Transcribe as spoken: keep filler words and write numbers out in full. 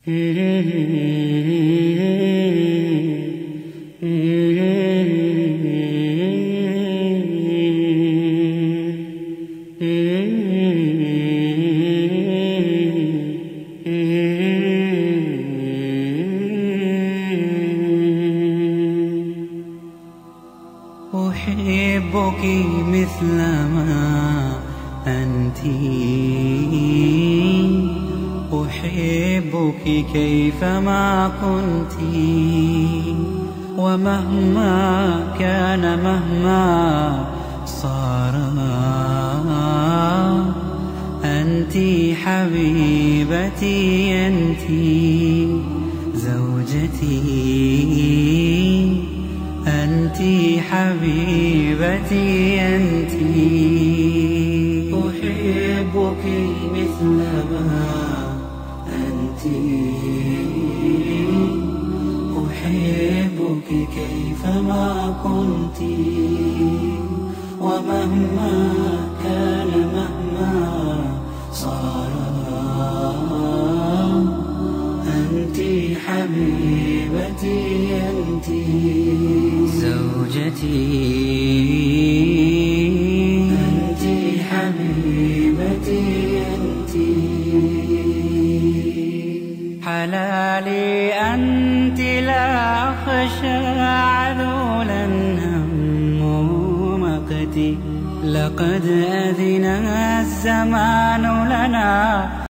أحبك مثلما أنت، أحبك كيفما كنت، ومهما كان مهما صار أنت حبيبتي، أنت زوجتي، أنت حبيبتي، أنت. أحبك مثلما أنت، أحبك كيفما كنت، ومهما كان مهما صار أنت حبيبتي، أنت زوجتي، أنت حبيبتي، أنت حلالي، أنت لا أخشى عذولا هم مقتي، لقد أذن الزمان لنا